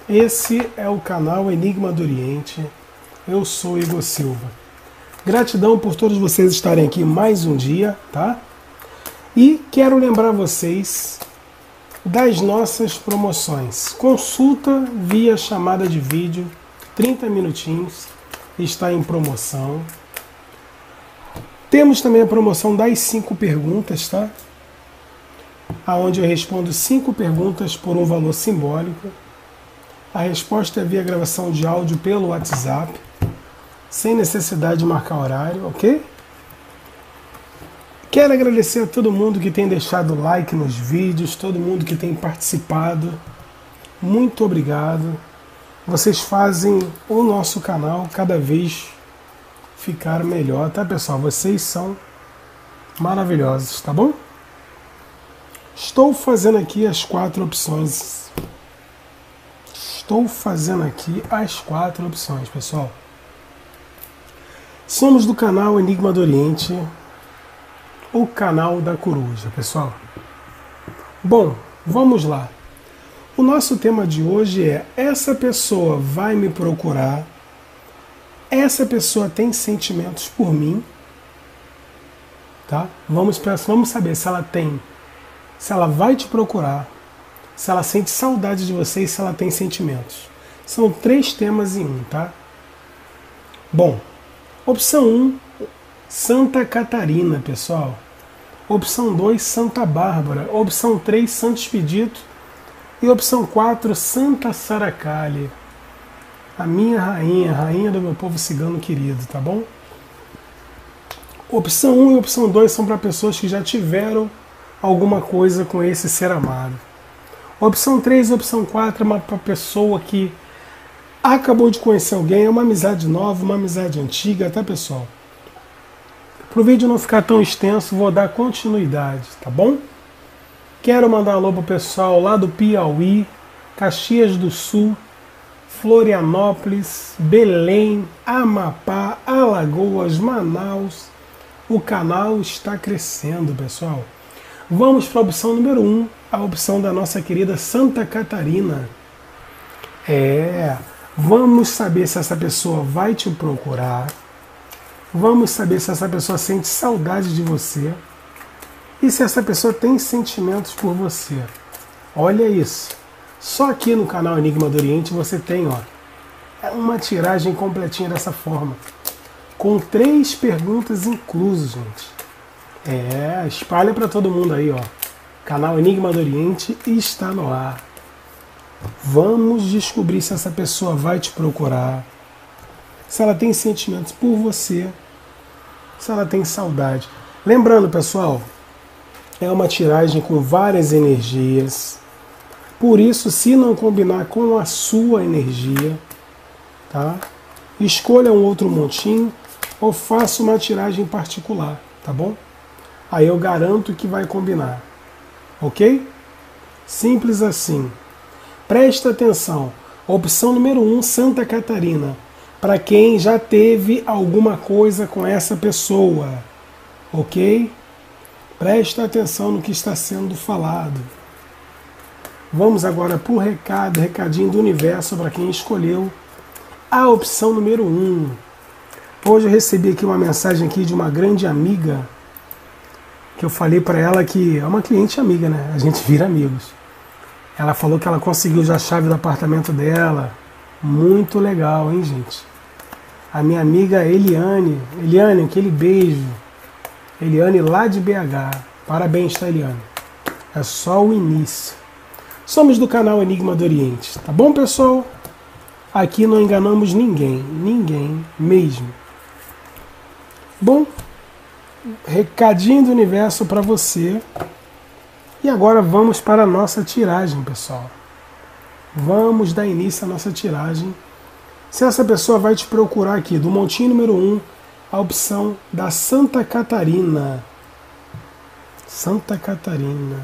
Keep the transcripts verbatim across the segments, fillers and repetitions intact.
Esse é o canal Enigma do Oriente. Eu sou Igor Silva. Gratidão por todos vocês estarem aqui mais um dia, tá? E quero lembrar vocês das nossas promoções. Consulta via chamada de vídeo, trinta minutinhos, está em promoção. Temos também a promoção das cinco perguntas, tá? Aonde eu respondo cinco perguntas por um valor simbólico. A resposta é via gravação de áudio pelo WhatsApp, sem necessidade de marcar horário, ok? Quero agradecer a todo mundo que tem deixado like nos vídeos, todo mundo que tem participado. Muito obrigado. Vocês fazem o nosso canal cada vez ficar melhor, tá, pessoal? Vocês são maravilhosos, tá bom? Estou fazendo aqui as quatro opções. Estou fazendo aqui as quatro opções, pessoal. Somos do canal Enigma do Oriente, o canal da coruja, pessoal. Bom, vamos lá. O nosso tema de hoje é: essa pessoa vai me procurar? Essa pessoa tem sentimentos por mim? Tá? Vamos, vamos saber se ela tem, se ela vai te procurar, se ela sente saudade de você e se ela tem sentimentos. São três temas em um, tá? Bom, opção um, Santa Catarina, pessoal. Opção dois, Santa Bárbara. Opção três, Santo Expedito. E opção quatro, Santa Saracali. A minha rainha, rainha do meu povo cigano querido, tá bom? Opção um e opção dois são para pessoas que já tiveram alguma coisa com esse ser amado. Opção três e opção quatro é uma pessoa que acabou de conhecer alguém, é uma amizade nova, uma amizade antiga, tá, pessoal? Para o vídeo não ficar tão extenso, vou dar continuidade, tá bom? Quero mandar um alô pro pessoal lá do Piauí, Caxias do Sul, Florianópolis, Belém, Amapá, Alagoas, Manaus. O canal está crescendo, pessoal. Vamos para a opção número um, a opção da nossa querida Santa Catarina. É, vamos saber se essa pessoa vai te procurar. Vamos saber se essa pessoa sente saudade de você. E se essa pessoa tem sentimentos por você. Olha isso. Só aqui no canal Enigma do Oriente você tem, ó, uma tiragem completinha dessa forma. Com três perguntas inclusas, gente. É, espalha para todo mundo aí, ó. Canal Enigma do Oriente está no ar. Vamos descobrir se essa pessoa vai te procurar, se ela tem sentimentos por você, se ela tem saudade. Lembrando, pessoal, é uma tiragem com várias energias. Por isso, se não combinar com a sua energia, tá? Escolha um outro montinho ou faça uma tiragem particular, tá bom? Aí eu garanto que vai combinar, ok? Simples assim. Presta atenção. Opção número um, Santa Catarina. Para quem já teve alguma coisa com essa pessoa, ok? Presta atenção no que está sendo falado. Vamos agora para o recado, recadinho do universo para quem escolheu a opção número um. Hoje eu recebi aqui uma mensagem aqui de uma grande amiga, que eu falei para ela que é uma cliente amiga, né? A gente vira amigos. Ela falou que ela conseguiu já a chave do apartamento dela. Muito legal, hein, gente? A minha amiga Eliane. Eliane, aquele beijo. Eliane lá de B H. Parabéns, tá, Eliane? É só o início. Somos do canal Enigma do Oriente. Tá bom, pessoal? Aqui não enganamos ninguém. Ninguém mesmo. Bom, recadinho do universo para você. E agora vamos para a nossa tiragem, pessoal. Vamos dar início à nossa tiragem. Se essa pessoa vai te procurar aqui, do montinho número um, a opção da Santa Catarina. Santa Catarina.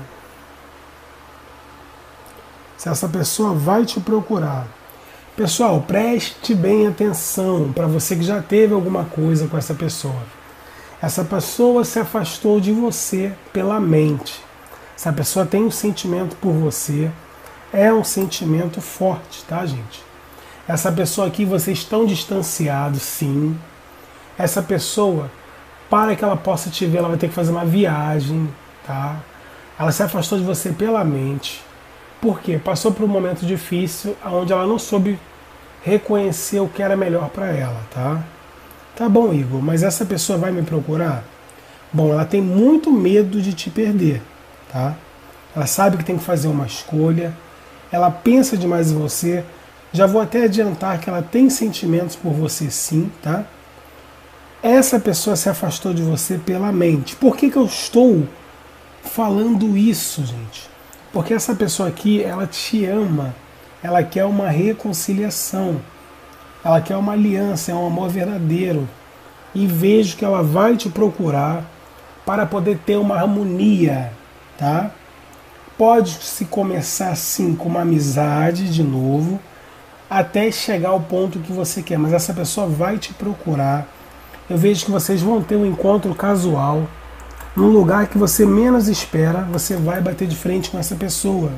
Se essa pessoa vai te procurar. Pessoal, preste bem atenção para você que já teve alguma coisa com essa pessoa. Essa pessoa se afastou de você pela mente. Se a pessoa tem um sentimento por você, é um sentimento forte, tá, gente? Essa pessoa aqui, vocês estão distanciados, sim. Essa pessoa, para que ela possa te ver, ela vai ter que fazer uma viagem, tá? Ela se afastou de você pela mente. Por quê? Passou por um momento difícil, onde ela não soube reconhecer o que era melhor para ela, tá? Tá bom, Igor, mas essa pessoa vai me procurar? Bom, ela tem muito medo de te perder, tá? Ela sabe que tem que fazer uma escolha, ela pensa demais em você. Já vou até adiantar que ela tem sentimentos por você, sim, tá? Essa pessoa se afastou de você pela mente. Por que que eu estou falando isso, gente? Porque essa pessoa aqui, ela te ama, ela quer uma reconciliação, ela quer uma aliança, é um amor verdadeiro. E vejo que ela vai te procurar para poder ter uma harmonia, tá? Pode se começar assim com uma amizade de novo, até chegar ao ponto que você quer, mas essa pessoa vai te procurar. Eu vejo que vocês vão ter um encontro casual, num lugar que você menos espera, você vai bater de frente com essa pessoa.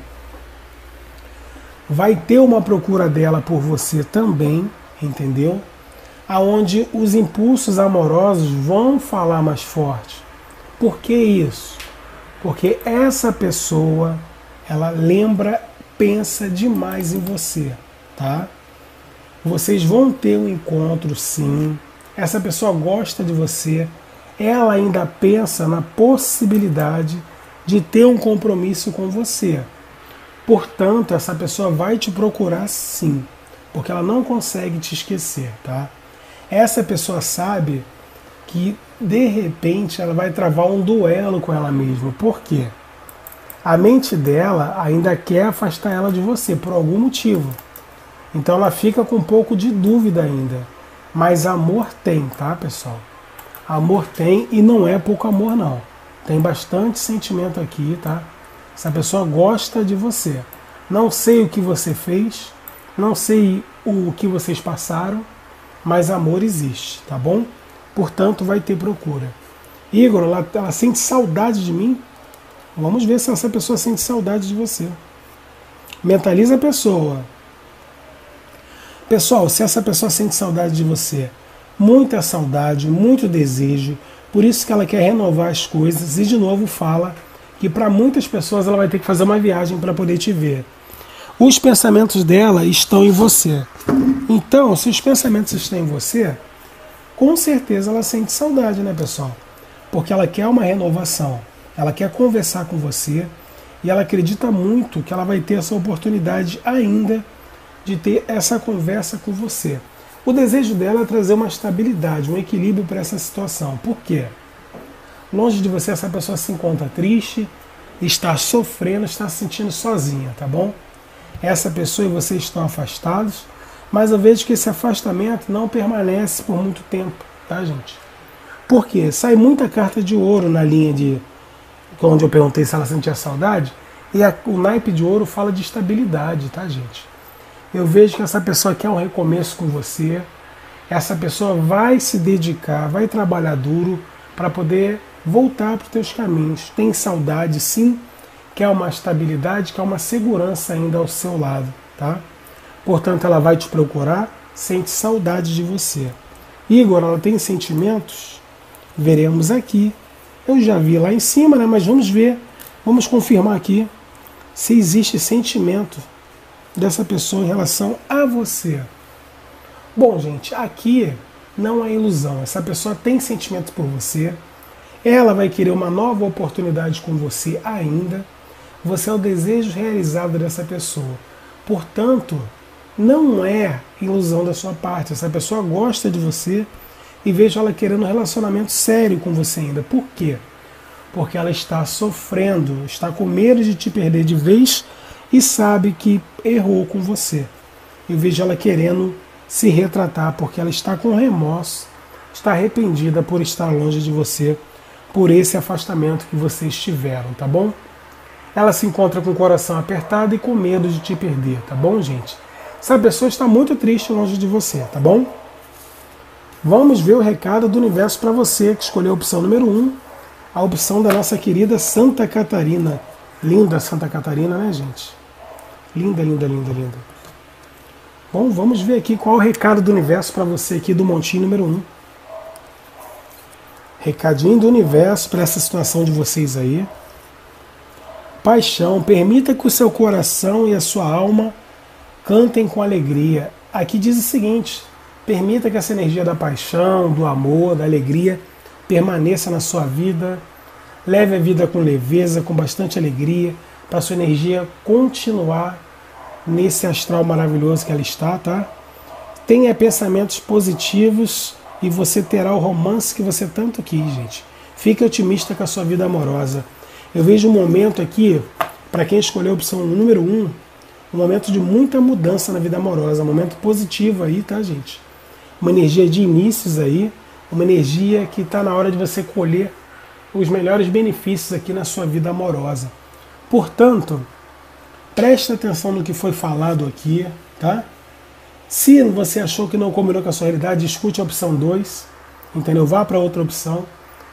Vai ter uma procura dela por você também, entendeu? Aonde os impulsos amorosos vão falar mais forte. Por que isso? Porque essa pessoa, ela lembra, pensa demais em você, tá? Vocês vão ter um encontro, sim. Essa pessoa gosta de você. Ela ainda pensa na possibilidade de ter um compromisso com você. Portanto, essa pessoa vai te procurar, sim, porque ela não consegue te esquecer, tá? Essa pessoa sabe que, de repente, ela vai travar um duelo com ela mesma. Por quê? A mente dela ainda quer afastar ela de você, por algum motivo. Então ela fica com um pouco de dúvida ainda. Mas amor tem, tá, pessoal? Amor tem, e não é pouco amor, não. Tem bastante sentimento aqui, tá? Essa pessoa gosta de você. Não sei o que você fez, não sei o que vocês passaram, mas amor existe, tá bom? Portanto, vai ter procura. Igor, ela, ela sente saudade de mim? Vamos ver se essa pessoa sente saudade de você. Mentaliza a pessoa. Pessoal, se essa pessoa sente saudade de você, muita saudade, muito desejo, por isso que ela quer renovar as coisas, e de novo fala que para muitas pessoas ela vai ter que fazer uma viagem para poder te ver. Os pensamentos dela estão em você. Então, se os pensamentos estão em você, com certeza ela sente saudade, né, pessoal? Porque ela quer uma renovação, ela quer conversar com você, e ela acredita muito que ela vai ter essa oportunidade ainda de ter essa conversa com você. O desejo dela é trazer uma estabilidade, um equilíbrio para essa situação. Por quê? Longe de você, essa pessoa se encontra triste, está sofrendo, está se sentindo sozinha, tá bom? Essa pessoa e você estão afastados, mas eu vejo que esse afastamento não permanece por muito tempo, tá, gente? Por quê? Sai muita carta de ouro na linha de... onde eu perguntei se ela sentia saudade, e a, o naipe de ouro fala de estabilidade, tá, gente? Eu vejo que essa pessoa quer um recomeço com você, essa pessoa vai se dedicar, vai trabalhar duro para poder voltar para os teus caminhos. Tem saudade, sim, quer uma estabilidade, quer uma segurança ainda ao seu lado, tá? Portanto, ela vai te procurar, sente saudade de você. Igor, ela tem sentimentos? Veremos aqui. Eu já vi lá em cima, né? Mas vamos ver, vamos confirmar aqui se existe sentimento dessa pessoa em relação a você. Bom, gente, aqui não é ilusão. Essa pessoa tem sentimentos por você. Ela vai querer uma nova oportunidade com você ainda. Você é o desejo realizado dessa pessoa. Portanto, não é ilusão da sua parte. Essa pessoa gosta de você e vejo ela querendo um relacionamento sério com você ainda. Por quê? Porque ela está sofrendo, está com medo de te perder de vez e sabe que errou com você. Eu vejo ela querendo se retratar porque ela está com remorso, está arrependida por estar longe de você, por esse afastamento que vocês tiveram, tá bom? Ela se encontra com o coração apertado e com medo de te perder, tá bom, gente? Essa pessoa está muito triste longe de você, tá bom? Vamos ver o recado do universo para você que escolheu a opção número um, a opção da nossa querida Santa Catarina. Linda Santa Catarina, né, gente? Linda, linda, linda, linda. Bom, vamos ver aqui qual é o recado do universo para você aqui do montinho número um. Recadinho do universo para essa situação de vocês aí. Paixão, permita que o seu coração e a sua alma cantem com alegria. Aqui diz o seguinte: permita que essa energia da paixão, do amor, da alegria permaneça na sua vida. Leve a vida com leveza, com bastante alegria, para a sua energia continuar nesse astral maravilhoso que ela está, tá? Tenha pensamentos positivos e você terá o romance que você tanto quis, gente. Fique otimista com a sua vida amorosa. Eu vejo um momento aqui, para quem escolheu a opção número um, um momento de muita mudança na vida amorosa, um momento positivo aí, tá, gente? Uma energia de inícios aí, uma energia que está na hora de você colher os melhores benefícios aqui na sua vida amorosa. Portanto, preste atenção no que foi falado aqui, tá? Se você achou que não combinou com a sua realidade, escute a opção dois, entendeu? Vá para outra opção.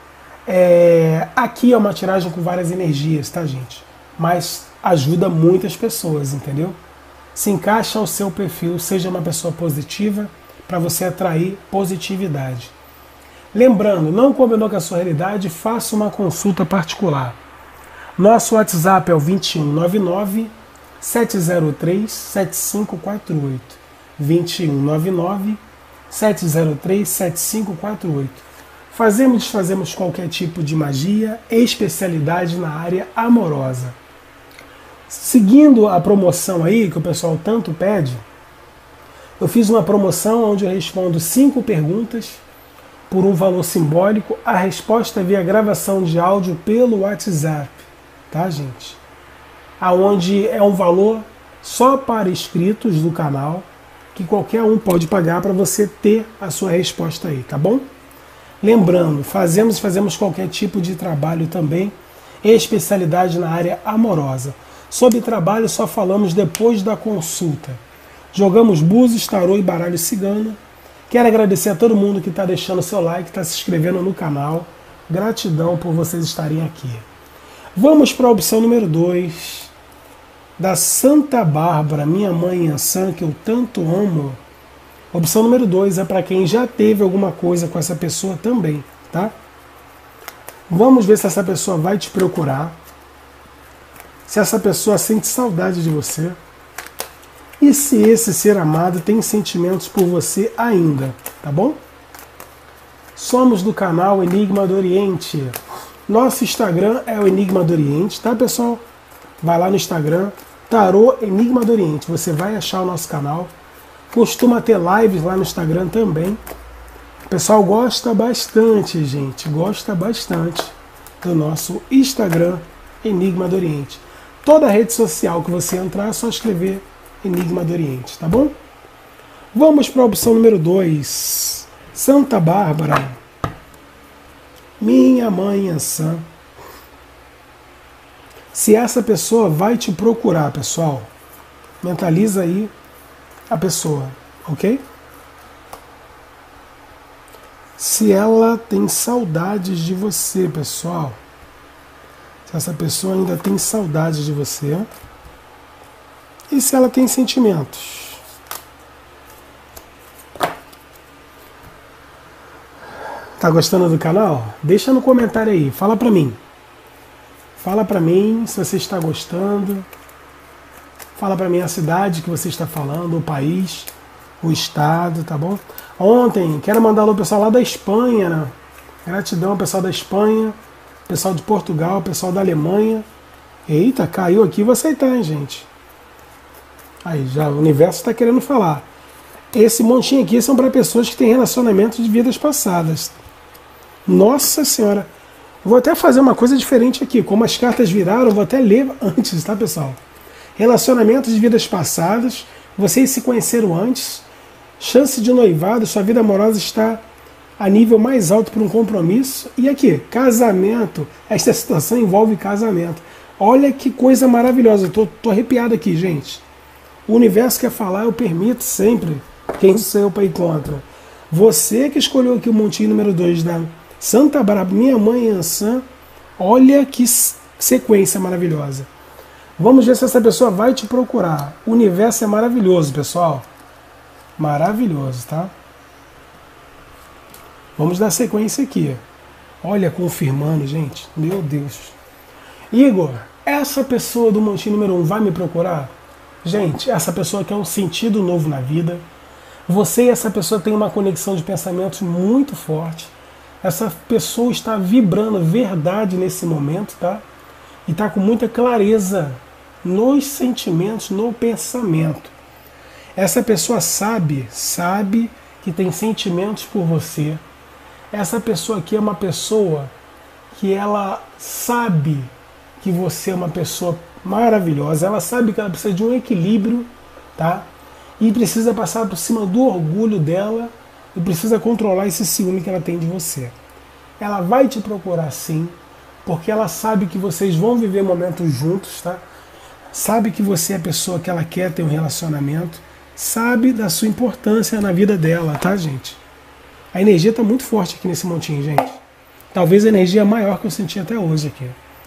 É... Aqui é uma tiragem com várias energias, tá, gente? Mas ajuda muitas pessoas, entendeu? Se encaixa ao seu perfil, seja uma pessoa positiva, para você atrair positividade. Lembrando, não combinou com a sua realidade, faça uma consulta particular. Nosso WhatsApp é o vinte e um nove nove, sete zero três, sete cinco quatro oito. vinte e um nove nove, sete zero três, sete cinco quatro oito. Fazemos e desfazemos qualquer tipo de magia, especialidade na área amorosa. Seguindo a promoção aí, que o pessoal tanto pede, eu fiz uma promoção onde eu respondo cinco perguntas por um valor simbólico, a resposta via gravação de áudio pelo WhatsApp, tá, gente? Aonde é um valor só para inscritos do canal, que qualquer um pode pagar para você ter a sua resposta aí, tá bom? Lembrando, fazemos e fazemos qualquer tipo de trabalho também, especialidade na área amorosa. Sobre trabalho só falamos depois da consulta. Jogamos búzios, tarô e baralho cigano. Quero agradecer a todo mundo que está deixando seu like, está se inscrevendo no canal. Gratidão por vocês estarem aqui. Vamos para a opção número dois, da Santa Bárbara, minha mãe Iansã, que eu tanto amo. Opção número dois é para quem já teve alguma coisa com essa pessoa também, tá? Vamos ver se essa pessoa vai te procurar, se essa pessoa sente saudade de você e se esse ser amado tem sentimentos por você ainda, tá bom? Somos do canal Enigma do Oriente. Nosso Instagram é o Enigma do Oriente, tá, pessoal? Vai lá no Instagram, Tarô Enigma do Oriente, você vai achar o nosso canal. Costuma ter lives lá no Instagram também. O pessoal gosta bastante, gente, gosta bastante do nosso Instagram Enigma do Oriente. Toda rede social que você entrar é só escrever Enigma do Oriente, tá bom? Vamos para a opção número dois. Santa Bárbara, minha mãe Iansã. Se essa pessoa vai te procurar, pessoal, mentaliza aí a pessoa, ok? Se ela tem saudades de você, pessoal. Se essa pessoa ainda tem saudades de você. E se ela tem sentimentos. Tá gostando do canal? Deixa no comentário aí, fala pra mim. Fala pra mim se você está gostando. Fala pra mim a cidade que você está falando, o país, o estado, tá bom? Ontem, quero mandar alô pessoal lá da Espanha, né? Gratidão, pessoal da Espanha, pessoal de Portugal, pessoal da Alemanha. Eita, caiu aqui, vou aceitar, hein, gente? Aí, já o universo está querendo falar. Esse montinho aqui são para pessoas que têm relacionamentos de vidas passadas. Nossa Senhora! Vou até fazer uma coisa diferente aqui. Como as cartas viraram, vou até ler antes, tá, pessoal? Relacionamentos de vidas passadas. Vocês se conheceram antes. Chance de noivado. Sua vida amorosa está a nível mais alto para um compromisso. E aqui, casamento. Esta situação envolve casamento. Olha que coisa maravilhosa. Eu tô, tô arrepiado aqui, gente. O universo quer falar, eu permito sempre. Quem sou eu para ir contra? Você que escolheu aqui o montinho número dois da Santa Bárbara, minha mãe Iansã. Olha que sequência maravilhosa. Vamos ver se essa pessoa vai te procurar. O universo é maravilhoso, pessoal. Maravilhoso, tá? Vamos dar sequência aqui. Olha, confirmando, gente. Meu Deus. Igor, essa pessoa do montinho número um vai me procurar? Gente, essa pessoa quer um sentido novo na vida. Você e essa pessoa têm uma conexão de pensamentos muito forte. Essa pessoa está vibrando verdade nesse momento, tá? E está com muita clareza nos sentimentos, no pensamento. Essa pessoa sabe, sabe que tem sentimentos por você. Essa pessoa aqui é uma pessoa que ela sabe que você é uma pessoa maravilhosa. Ela sabe que ela precisa de um equilíbrio, tá? E precisa passar por cima do orgulho dela e precisa controlar esse ciúme que ela tem de você. Ela vai te procurar sim, porque ela sabe que vocês vão viver momentos juntos, tá? Sabe que você é a pessoa que ela quer ter um relacionamento, sabe da sua importância na vida dela, tá, gente? A energia está muito forte aqui nesse montinho, gente. Talvez a energia maior que eu senti até hoje aqui.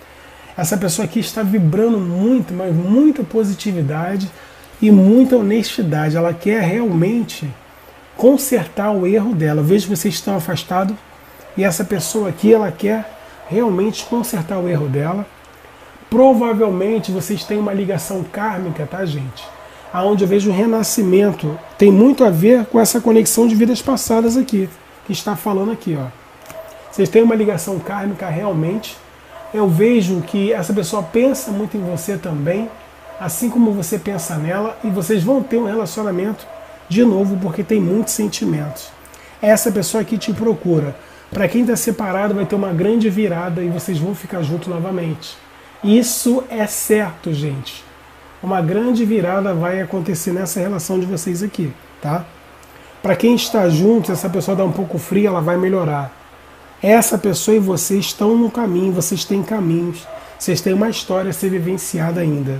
Essa pessoa aqui está vibrando muito, mas muita positividade e muita honestidade. Ela quer realmente consertar o erro dela. Eu vejo que vocês estão afastados e essa pessoa aqui, ela quer realmente consertar o erro dela. Provavelmente vocês têm uma ligação kármica, tá, gente? Aonde eu vejo o renascimento. Tem muito a ver com essa conexão de vidas passadas aqui, que está falando aqui, ó. Vocês têm uma ligação kármica realmente. Eu vejo que essa pessoa pensa muito em você também, assim como você pensa nela, e vocês vão ter um relacionamento de novo, porque tem muitos sentimentos. Essa pessoa que te procura. Para quem está separado, vai ter uma grande virada e vocês vão ficar juntos novamente. Isso é certo, gente. Uma grande virada vai acontecer nessa relação de vocês aqui, tá? Para quem está junto, essa pessoa dá um pouco fria, ela vai melhorar. Essa pessoa e você estão no caminho, vocês têm caminhos, vocês têm uma história a ser vivenciada ainda.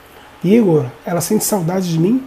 Igor, ela sente saudade de mim?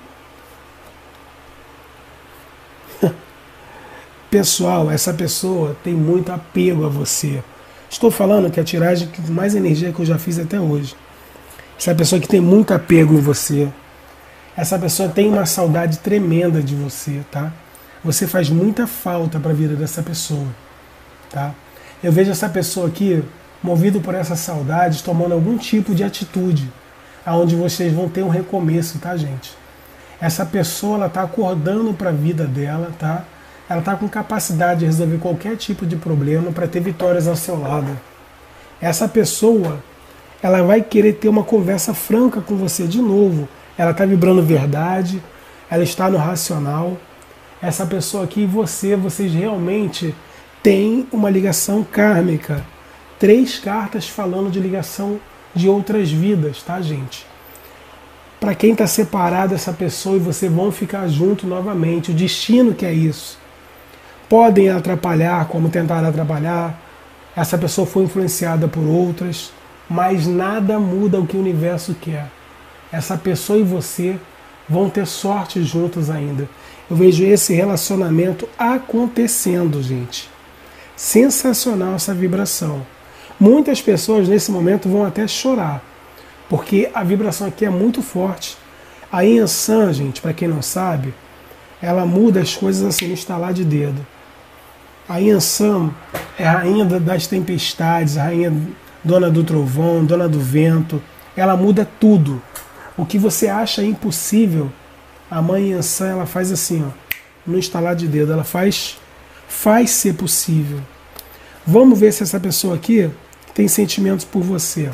Pessoal, essa pessoa tem muito apego a você. Estou falando que a tiragem com mais energia que eu já fiz até hoje. Essa pessoa que tem muito apego em você. Essa pessoa tem uma saudade tremenda de você, tá? Você faz muita falta para a vida dessa pessoa, tá? Eu vejo essa pessoa aqui, movido por essa saudade, tomando algum tipo de atitude, aonde vocês vão ter um recomeço, tá, gente? Essa pessoa, ela tá acordando para a vida dela, tá? Ela tá com capacidade de resolver qualquer tipo de problema para ter vitórias ao seu lado. Essa pessoa, ela vai querer ter uma conversa franca com você de novo. Ela está vibrando verdade, ela está no racional. Essa pessoa aqui e você, vocês realmente têm uma ligação kármica. Três cartas falando de ligação de outras vidas, tá, gente? Para quem está separado, essa pessoa e você vão ficar junto novamente. O destino que é isso. Podem atrapalhar, como tentaram atrapalhar. Essa pessoa foi influenciada por outras, mas nada muda o que o universo quer. Essa pessoa e você vão ter sorte juntos ainda. Eu vejo esse relacionamento acontecendo, gente. Sensacional essa vibração. Muitas pessoas nesse momento vão até chorar, porque a vibração aqui é muito forte. A Yansan, gente, para quem não sabe, ela muda as coisas assim no estalar de dedo. A Yansan é a rainha das tempestades, a rainha dona do trovão, dona do vento. Ela muda tudo. O que você acha impossível, a mãe Yansan, ela faz assim, ó, no estalar de dedo. Ela faz, faz ser possível. Vamos ver se essa pessoa aqui tem sentimentos por você.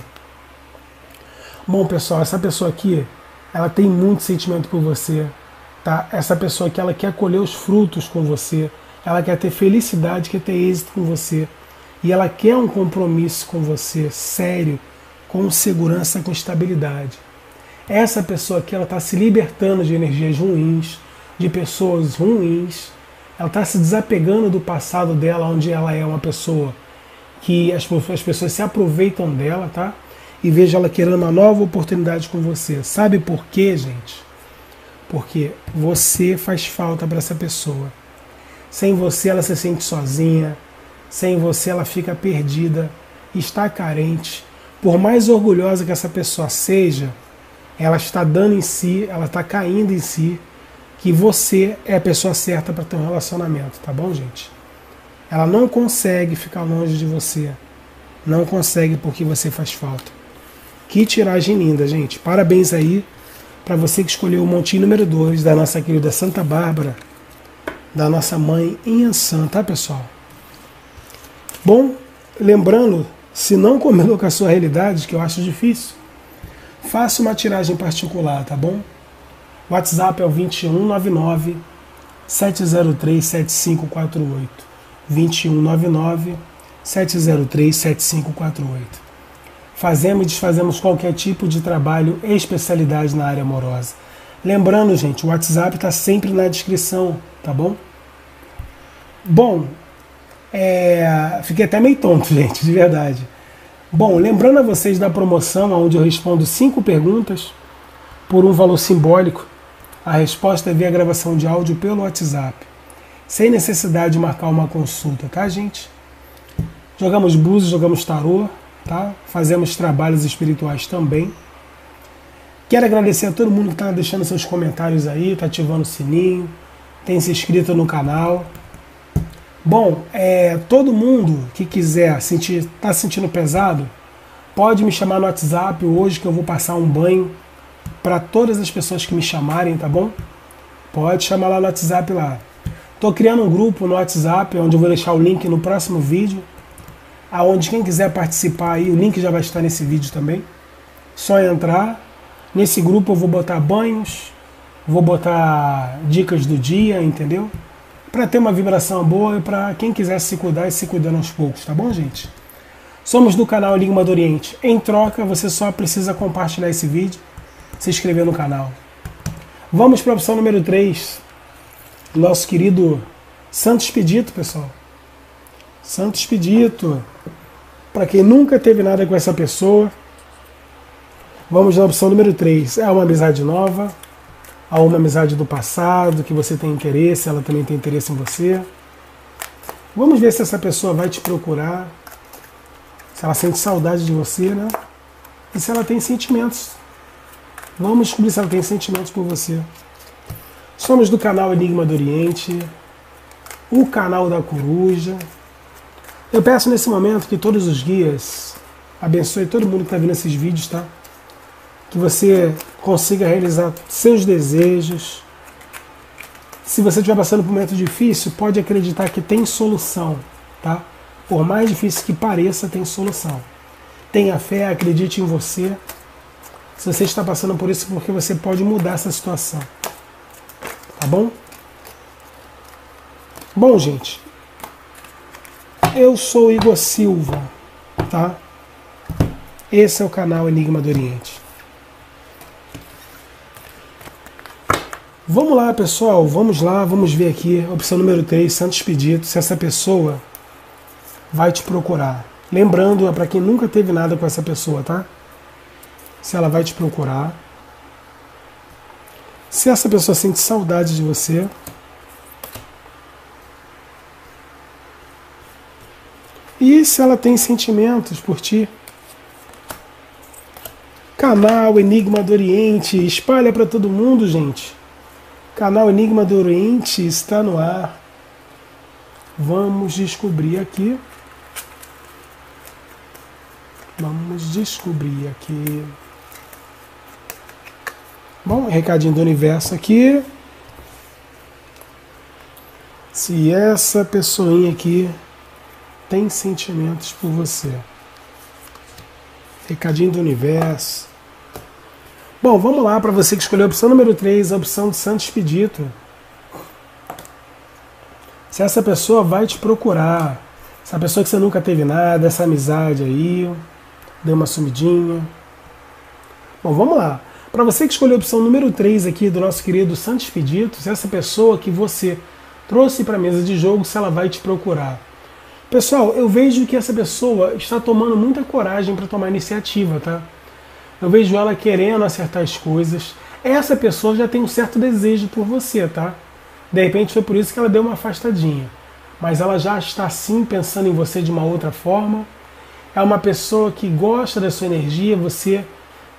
Bom, pessoal, essa pessoa aqui, ela tem muito sentimento por você, tá? Essa pessoa aqui, ela quer colher os frutos com você. Ela quer ter felicidade, quer ter êxito com você. E ela quer um compromisso com você, sério, com segurança, com estabilidade. Essa pessoa aqui, ela está se libertando de energias ruins, de pessoas ruins. Ela está se desapegando do passado dela, onde ela é uma pessoa que as, as pessoas se aproveitam dela, tá? E veja ela querendo uma nova oportunidade com você. Sabe por quê, gente? Porque você faz falta para essa pessoa. Sem você ela se sente sozinha, sem você ela fica perdida, está carente. Por mais orgulhosa que essa pessoa seja, ela está dando em si, ela está caindo em si, que você é a pessoa certa para ter um relacionamento, tá bom, gente? Ela não consegue ficar longe de você. Não consegue porque você faz falta. Que tiragem linda, gente. Parabéns aí para você que escolheu o montinho número dois da nossa querida Santa Bárbara, da nossa mãe Inhansã, tá, pessoal? Bom, lembrando, se não combinou com a sua realidade, que eu acho difícil, faça uma tiragem particular, tá bom? O WhatsApp é o vinte e um nove nove, sete zero três, sete cinco quatro oito. vinte e um nove nove, sete zero três, sete cinco quatro oito. Fazemos e desfazemos qualquer tipo de trabalho e especialidade na área amorosa. Lembrando, gente, o WhatsApp está sempre na descrição, tá bom? Bom, é... fiquei até meio tonto, gente, de verdade. Bom, lembrando a vocês da promoção onde eu respondo cinco perguntas por um valor simbólico. A resposta é via gravação de áudio pelo WhatsApp, sem necessidade de marcar uma consulta, tá, gente? Jogamos búzios, jogamos tarô, tá? Fazemos trabalhos espirituais também. Quero agradecer a todo mundo que está deixando seus comentários aí, está ativando o sininho, tem se inscrito no canal. Bom, é, todo mundo que quiser sentir, tá sentindo pesado, pode me chamar no WhatsApp hoje que eu vou passar um banho para todas as pessoas que me chamarem, tá bom? Pode chamar lá no WhatsApp lá. Tô criando um grupo no WhatsApp, onde eu vou deixar o link no próximo vídeo, aonde quem quiser participar aí, o link já vai estar nesse vídeo também. Só entrar. Nesse grupo eu vou botar banhos, vou botar dicas do dia, entendeu? Para ter uma vibração boa e para quem quiser se cuidar e se cuidando aos poucos, tá bom, gente? Somos do canal Enigma do Oriente. Em troca, você só precisa compartilhar esse vídeo, se inscrever no canal. Vamos para a opção número três. Nosso querido Santo Expedito, pessoal. Santo Expedito. Para quem nunca teve nada com essa pessoa, vamos na opção número três. É uma amizade nova, há uma amizade do passado, que você tem interesse, ela também tem interesse em você. Vamos ver se essa pessoa vai te procurar, se ela sente saudade de você, né? E se ela tem sentimentos. Vamos descobrir se ela tem sentimentos por você. Somos do canal Enigma do Oriente, o canal da Coruja. Eu peço nesse momento que todos os guias abençoe todo mundo que está vendo esses vídeos, tá? Que você consiga realizar seus desejos. Se você estiver passando por um momento difícil, pode acreditar que tem solução, tá? Por mais difícil que pareça, tem solução. Tenha fé, acredite em você. Se você está passando por isso, porque você pode mudar essa situação. Tá bom? Bom, gente. Eu sou Igor Silva, tá? Esse é o canal Enigma do Oriente. Vamos lá, pessoal. Vamos lá, vamos ver aqui. Opção número três, Santo Expedito. Se essa pessoa vai te procurar. Lembrando, é para quem nunca teve nada com essa pessoa, tá? Se ela vai te procurar. Se essa pessoa sente saudade de você. E se ela tem sentimentos por ti. Canal Enigma do Oriente. Espalha para todo mundo, gente. Canal Enigma do Oriente está no ar. Vamos descobrir aqui. Vamos descobrir aqui. Bom, recadinho do universo aqui. Se essa pessoinha aqui tem sentimentos por você. Recadinho do universo. Bom, vamos lá para você que escolheu a opção número três, a opção de Santo Expedito. Se essa pessoa vai te procurar, essa pessoa que você nunca teve nada, essa amizade aí, deu uma sumidinha. Bom, vamos lá. Para você que escolheu a opção número três aqui do nosso querido Santo Expedito, se essa pessoa que você trouxe para a mesa de jogo, se ela vai te procurar. Pessoal, eu vejo que essa pessoa está tomando muita coragem para tomar iniciativa, tá? Eu vejo ela querendo acertar as coisas. Essa pessoa já tem um certo desejo por você, tá? De repente foi por isso que ela deu uma afastadinha. Mas ela já está sim pensando em você de uma outra forma. É uma pessoa que gosta da sua energia, você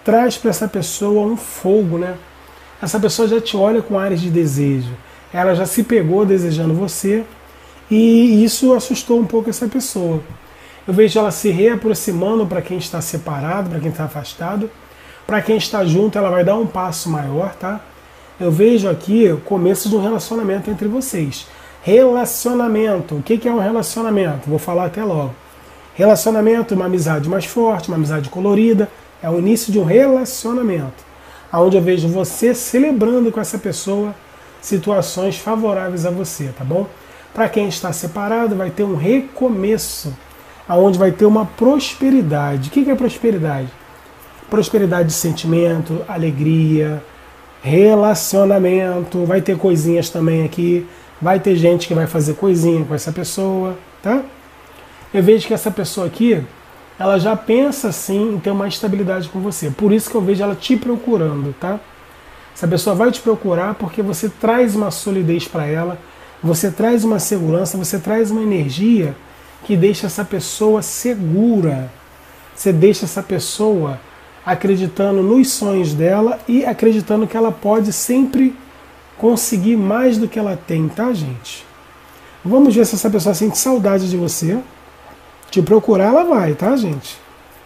traz para essa pessoa um fogo, né? Essa pessoa já te olha com áreas de desejo. Ela já se pegou desejando você e isso assustou um pouco essa pessoa. Eu vejo ela se reaproximando para quem está separado, para quem está afastado. Para quem está junto, ela vai dar um passo maior, tá? Eu vejo aqui o começo de um relacionamento entre vocês. Relacionamento. O que é um relacionamento? Vou falar até logo. Relacionamento, uma amizade mais forte, uma amizade colorida. É o início de um relacionamento. Onde eu vejo você celebrando com essa pessoa situações favoráveis a você, tá bom? Para quem está separado, vai ter um recomeço. Onde vai ter uma prosperidade. O que é prosperidade? Prosperidade de sentimento, alegria, relacionamento. Vai ter coisinhas também aqui. Vai ter gente que vai fazer coisinha com essa pessoa, tá? Eu vejo que essa pessoa aqui, ela já pensa assim em ter uma estabilidade com você. Por isso que eu vejo ela te procurando, tá? Essa pessoa vai te procurar porque você traz uma solidez para ela, você traz uma segurança, você traz uma energia que deixa essa pessoa segura. Você deixa essa pessoa acreditando nos sonhos dela e acreditando que ela pode sempre conseguir mais do que ela tem, tá, gente? Vamos ver se essa pessoa sente saudade de você. Te procurar, ela vai, tá, gente?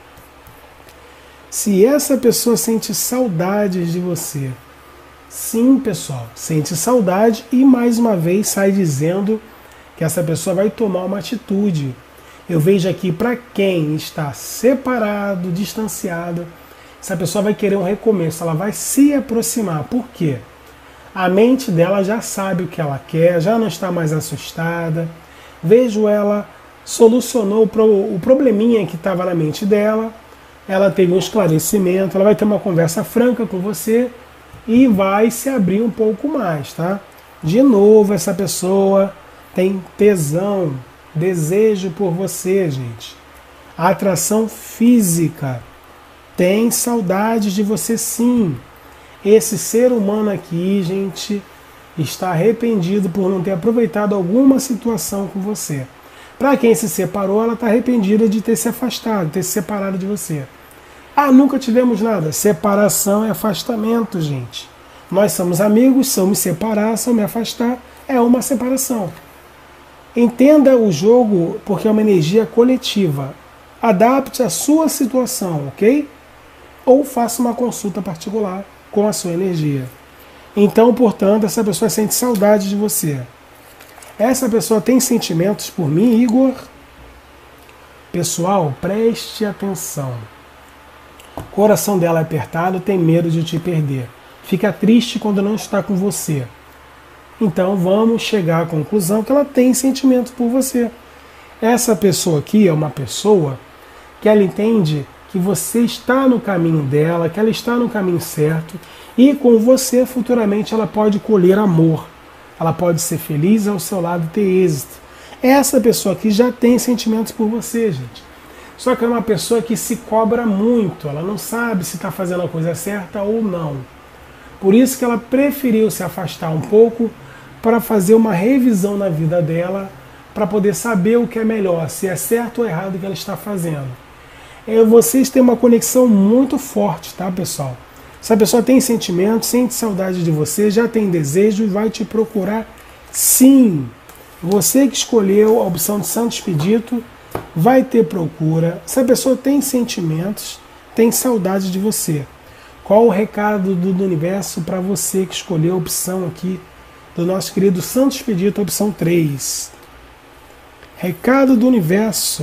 Se essa pessoa sente saudade de você, sim, pessoal, sente saudade e mais uma vez sai dizendo que essa pessoa vai tomar uma atitude. Eu vejo aqui para quem está separado, distanciado, essa pessoa vai querer um recomeço, ela vai se aproximar. Por quê? A mente dela já sabe o que ela quer, já não está mais assustada. Vejo ela solucionou o probleminha que estava na mente dela, ela teve um esclarecimento, ela vai ter uma conversa franca com você e vai se abrir um pouco mais, tá? De novo, essa pessoa tem tesão, desejo por você, gente. A atração física. Tem saudade de você, sim. Esse ser humano aqui, gente, está arrependido por não ter aproveitado alguma situação com você. Para quem se separou, ela está arrependida de ter se afastado, ter se separado de você. Ah, nunca tivemos nada. Separação é afastamento, gente. Nós somos amigos, se eu me separar, se eu me afastar, é uma separação. Entenda o jogo porque é uma energia coletiva. Adapte a sua situação, ok? Ou faça uma consulta particular com a sua energia. Então, portanto, essa pessoa sente saudade de você. Essa pessoa tem sentimentos por mim, Igor? Pessoal, preste atenção. O coração dela é apertado, tem medo de te perder. Fica triste quando não está com você. Então vamos chegar à conclusão que ela tem sentimento por você. Essa pessoa aqui é uma pessoa que ela entende que você está no caminho dela, que ela está no caminho certo e com você futuramente ela pode colher amor. Ela pode ser feliz ao seu lado e ter êxito. Essa pessoa aqui já tem sentimentos por você, gente. Só que é uma pessoa que se cobra muito. Ela não sabe se está fazendo a coisa certa ou não. Por isso que ela preferiu se afastar um pouco para fazer uma revisão na vida dela, para poder saber o que é melhor, se é certo ou errado o que ela está fazendo. É, vocês têm uma conexão muito forte, tá, pessoal? Essa pessoa tem sentimento, sente saudade de você, já tem desejo e vai te procurar sim. Você que escolheu a opção de Santo Expedito vai ter procura. Essa pessoa tem sentimentos, tem saudade de você. Qual o recado do, do universo para você que escolheu a opção aqui do nosso querido Santo Expedito, opção três? Recado do universo.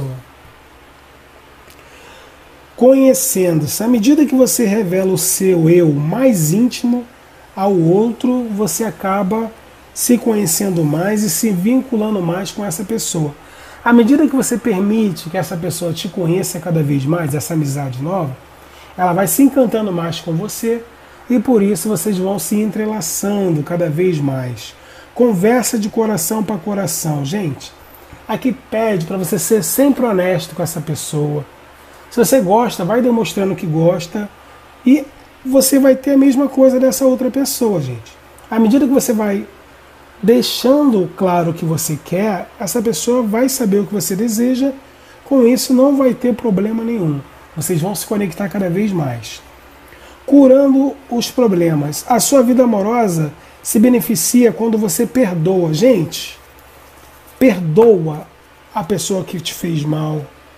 Conhecendo-se, à medida que você revela o seu eu mais íntimo ao outro, você acaba se conhecendo mais e se vinculando mais com essa pessoa. À medida que você permite que essa pessoa te conheça cada vez mais, essa amizade nova, ela vai se encantando mais com você e por isso vocês vão se entrelaçando cada vez mais. Conversa de coração para coração. Gente, aqui pede para você ser sempre honesto com essa pessoa. Se você gosta, vai demonstrando que gosta e você vai ter a mesma coisa dessa outra pessoa, gente. À medida que você vai deixando claro o que você quer, essa pessoa vai saber o que você deseja, com isso não vai ter problema nenhum. Vocês vão se conectar cada vez mais. curando os problemas. A sua vida amorosa se beneficia quando você perdoa. Gente, perdoa a pessoa que te fez mal.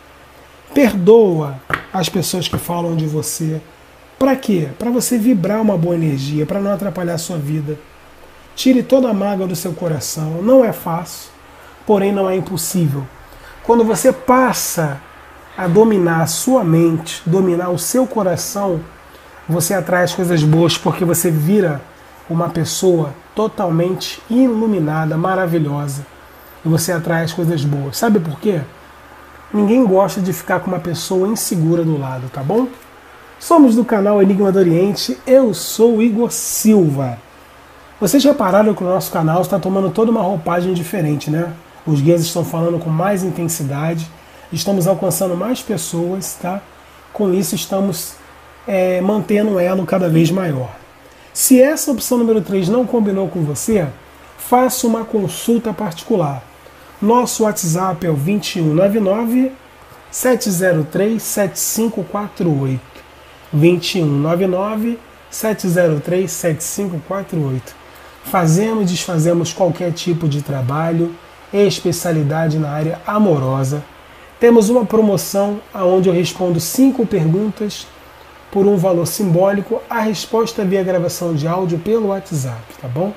Perdoa as pessoas que falam de você. Para quê? Para você vibrar uma boa energia, para não atrapalhar a sua vida. Tire toda a mágoa do seu coração. Não é fácil, porém não é impossível. Quando você passa a dominar a sua mente, dominar o seu coração, você atrai as coisas boas, porque você vira uma pessoa totalmente iluminada, maravilhosa. E você atrai as coisas boas. Sabe por quê? Ninguém gosta de ficar com uma pessoa insegura do lado, tá bom? Somos do canal Enigma do Oriente, eu sou o Igor Silva. Vocês repararam que o nosso canal está tomando toda uma roupagem diferente, né? Os guias estão falando com mais intensidade, estamos alcançando mais pessoas, tá? Com isso estamos é, mantendo um elo cada vez maior. Se essa opção número três não combinou com você, faça uma consulta particular. Nosso WhatsApp é o vinte e um nove nove, sete zero três, sete cinco quatro oito. vinte e um nove nove, sete zero três, sete cinco quatro oito. Fazemos e desfazemos qualquer tipo de trabalho, especialidade na área amorosa. Temos uma promoção onde eu respondo cinco perguntas por um valor simbólico, a resposta via gravação de áudio pelo WhatsApp, tá bom?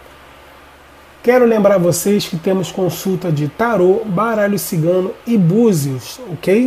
Quero lembrar vocês que temos consulta de tarô, baralho cigano e búzios, ok?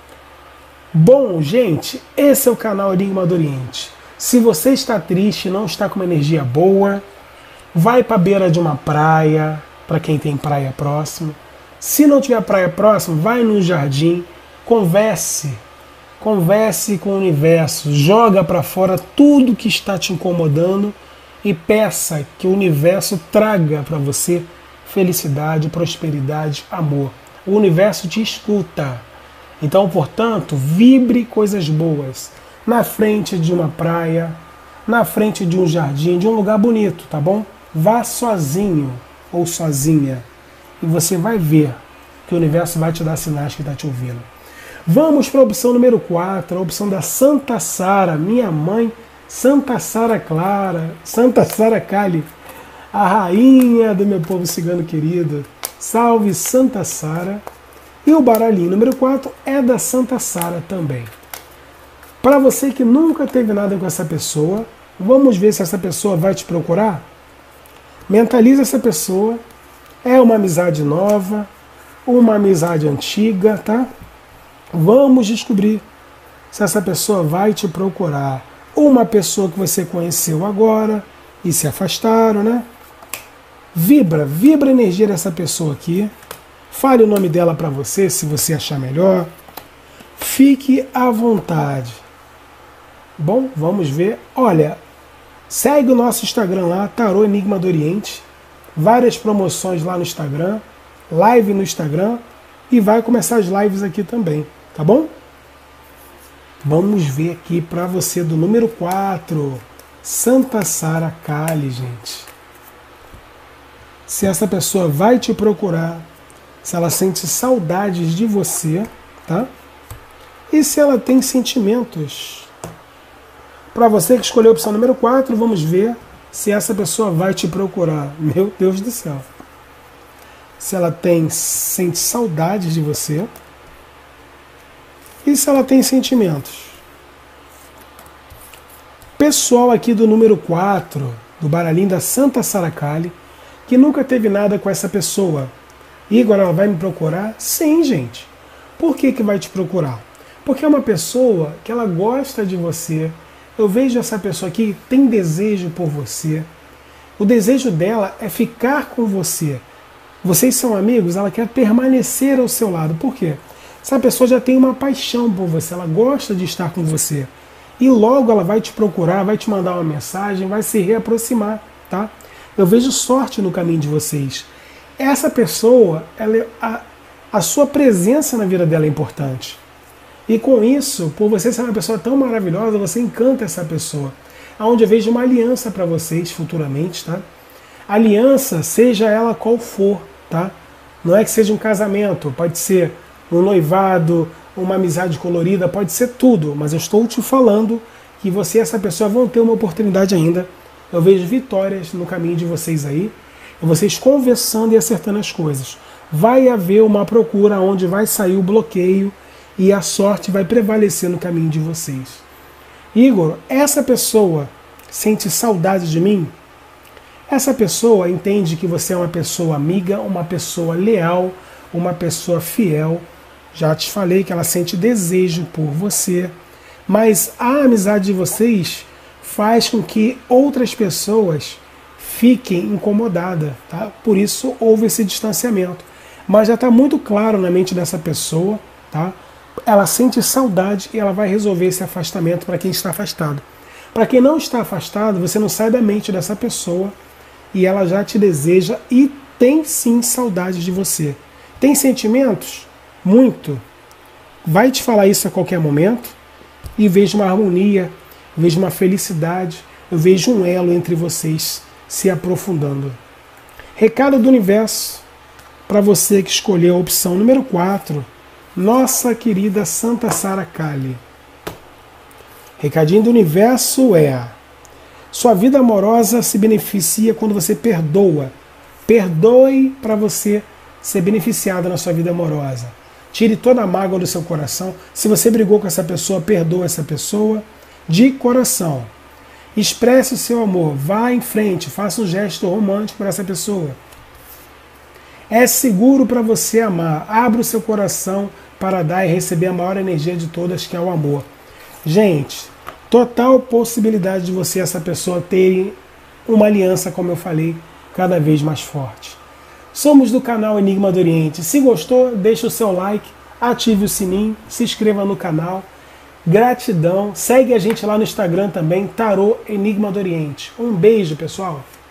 Bom, gente, esse é o canal Enigma do Oriente. Se você está triste, não está com uma energia boa, vai para a beira de uma praia, para quem tem praia próxima. Se não tiver praia próxima, vai no jardim, converse, converse com o universo, joga para fora tudo que está te incomodando e peça que o universo traga para você felicidade, prosperidade, amor. O universo te escuta. Então, portanto, vibre coisas boas na frente de uma praia, na frente de um jardim, de um lugar bonito, tá bom? Vá sozinho ou sozinha e você vai ver que o universo vai te dar sinais que está te ouvindo. Vamos para a opção número quatro, a opção da Santa Sara, minha mãe, Santa Sara Clara, Santa Sara Kali, a rainha do meu povo cigano querido. Salve Santa Sara. E o baralhinho número quatro é da Santa Sara também. Para você que nunca teve nada com essa pessoa, vamos ver se essa pessoa vai te procurar? Mentaliza essa pessoa. É uma amizade nova, uma amizade antiga, tá? Vamos descobrir se essa pessoa vai te procurar. Uma pessoa que você conheceu agora e se afastaram, né? Vibra, vibra a energia dessa pessoa aqui. Fale o nome dela para você, se você achar melhor. Fique à vontade. Bom, vamos ver. Olha, segue o nosso Instagram lá, Tarô Enigma do Oriente. Várias promoções lá no Instagram, live no Instagram e vai começar as lives aqui também, tá bom? Vamos ver aqui para você do número quatro, Santa Sara Kali, gente. Se essa pessoa vai te procurar, se ela sente saudades de você, tá? E se ela tem sentimentos. Para você que escolheu a opção número quatro, vamos ver se essa pessoa vai te procurar. Meu Deus do céu. Se ela tem, sente saudades de você. E se ela tem sentimentos. Pessoal aqui do número quatro, do baralhinho da Santa Sara Kali, que nunca teve nada com essa pessoa. Igor, ela vai me procurar? Sim, gente. Por que que vai te procurar? Porque é uma pessoa que ela gosta de você. Eu vejo essa pessoa aqui que tem desejo por você. O desejo dela é ficar com você. Vocês são amigos, ela quer permanecer ao seu lado. Por quê? Essa pessoa já tem uma paixão por você, ela gosta de estar com você. E logo ela vai te procurar, vai te mandar uma mensagem, vai se reaproximar, tá? Eu vejo sorte no caminho de vocês. Essa pessoa, ela, a, a sua presença na vida dela é importante. E com isso, por você ser uma pessoa tão maravilhosa, você encanta essa pessoa. Onde eu vejo uma aliança para vocês futuramente, tá? Aliança, seja ela qual for, tá? Não é que seja um casamento, pode ser um noivado, uma amizade colorida, pode ser tudo. Mas eu estou te falando que você e essa pessoa vão ter uma oportunidade ainda. Eu vejo vitórias no caminho de vocês aí, vocês conversando e acertando as coisas. Vai haver uma procura onde vai sair o bloqueio e a sorte vai prevalecer no caminho de vocês. Igor, essa pessoa sente saudade de mim? Essa pessoa entende que você é uma pessoa amiga, uma pessoa leal, uma pessoa fiel. Já te falei que ela sente desejo por você, mas a amizade de vocês faz com que outras pessoas fiquem incomodadas, tá? Por isso houve esse distanciamento. Mas já está muito claro na mente dessa pessoa, tá? Ela sente saudade e ela vai resolver esse afastamento para quem está afastado. Para quem não está afastado, você não sai da mente dessa pessoa e ela já te deseja e tem sim saudade de você. Tem sentimentos? Muito. Vai te falar isso a qualquer momento e vejo uma harmonia, vejo uma felicidade, eu vejo um elo entre vocês se aprofundando. Recado do universo para você que escolheu a opção número quatro, nossa querida Santa Sara Kali. Recadinho do universo é: sua vida amorosa se beneficia quando você perdoa. Perdoe para você ser beneficiado na sua vida amorosa. Tire toda a mágoa do seu coração. Se você brigou com essa pessoa, perdoa essa pessoa de coração. Expresse o seu amor, vá em frente, faça um gesto romântico para essa pessoa. É seguro para você amar, abra o seu coração para dar e receber a maior energia de todas, que é o amor. Gente, total possibilidade de você e essa pessoa terem uma aliança, como eu falei, cada vez mais forte. Somos do canal Enigma do Oriente. Se gostou, deixa o seu like, ative o sininho, se inscreva no canal. Gratidão. Segue a gente lá no Instagram também, Tarô Enigma do Oriente. Um beijo, pessoal.